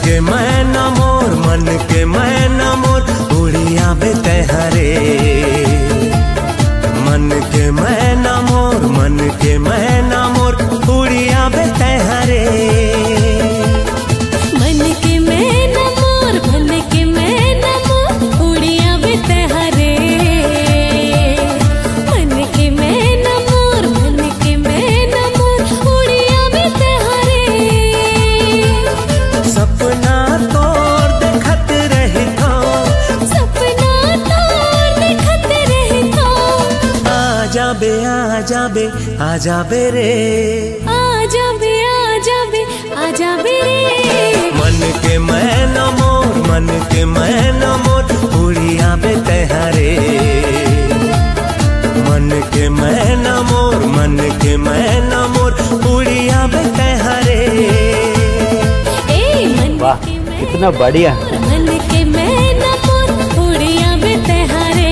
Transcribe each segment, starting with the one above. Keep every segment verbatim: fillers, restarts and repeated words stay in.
के मैना मोर, मन के मैना मोर, उड़िया बेते हरे। मन के मैना मोर, मन के मैना मोर, उड़िया बेते हरे। मन के मैना मोर, मन के मैना मोर, उड़िया बेते हरे। मन के मैना मोर, मन के मैना मोर, उड़िया बेते हरे। सपना तोर देखत रही था, सपना तोर देखत रही था। आजा बे आजा बे आजा बे रे, आजा बे आजा बे आजा बे रे। मन के मैना मोर, मन के मैना मोर, उड़िया बेते हरे। मन के मैना मोर, मन के मैना मोर, उड़िया बेते हरे। ए मन वाह, के मैना कितना बढ़िया। मोर, मन के मैना मोर, उड़िया बेते हरे।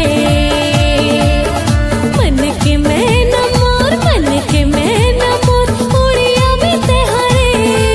मन के मैना मोर, मन के मैना मोर, उड़िया बेते हरे।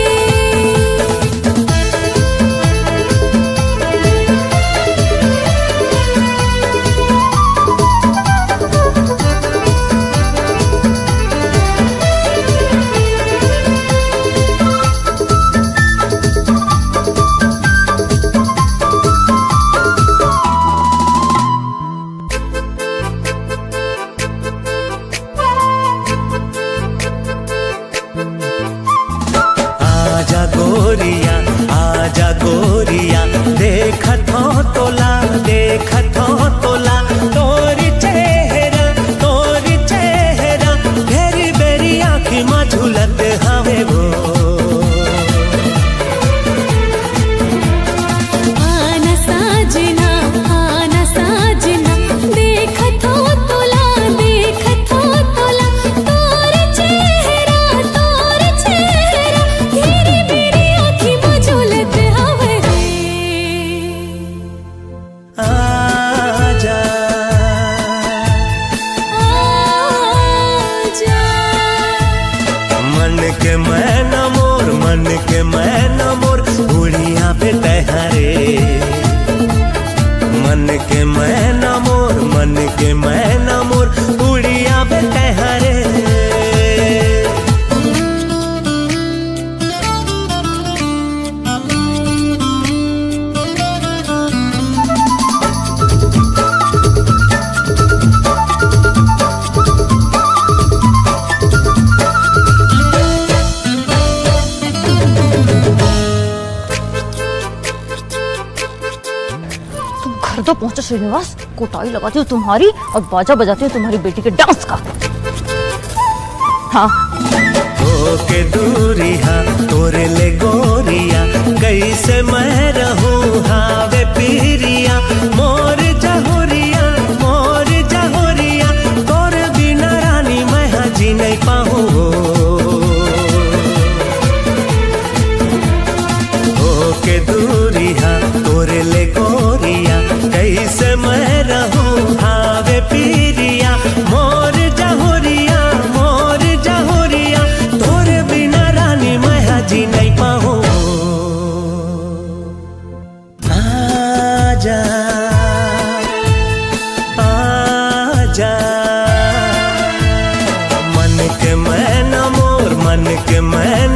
आजा गोरिया, आजा गोरिया, देखत हो तोला, देखत हो तोला, तोरी चेहरा, तोरी चेहरा, घेरी बेरी आँखी में झूलत हवे वो। आना साजना, आना साजना, देखत हो तोला, देखत हो तोला, तोर चेहरा, तोर चेहरा, घेरी बेरी आँखी में झूलत हवे रे। आजा आजा मन के मैना मोर, मन के मैना मोर, उड़िया बेटे हरे। मन के मैना मोर, मन के मैना मोर, उड़िया बेटे हरे। घर तो पहुंचा श्रीनिवास, कोटाई लगाती हूँ तुम्हारी और बाजा बजाती हूँ तुम्हारी बेटी के डांस का। हाँ होके दूरिया तोरे ले गोरिया, कैसे मैं रहूं हावे पीरिया। मोर जहोरिया, मोर जहोरिया, तोरे बिना रानी मैं जी नहीं पाऊँ। होके दूरिया तोरे ले गोरिया, कैसे मैं रहूं हावे पीरिया। मोर जहोरिया, मोर जहोरिया, तोरे बिना रानी मैं जी नहीं पाऊँ। आजा आजा मन के मैना मोर, मन के मैना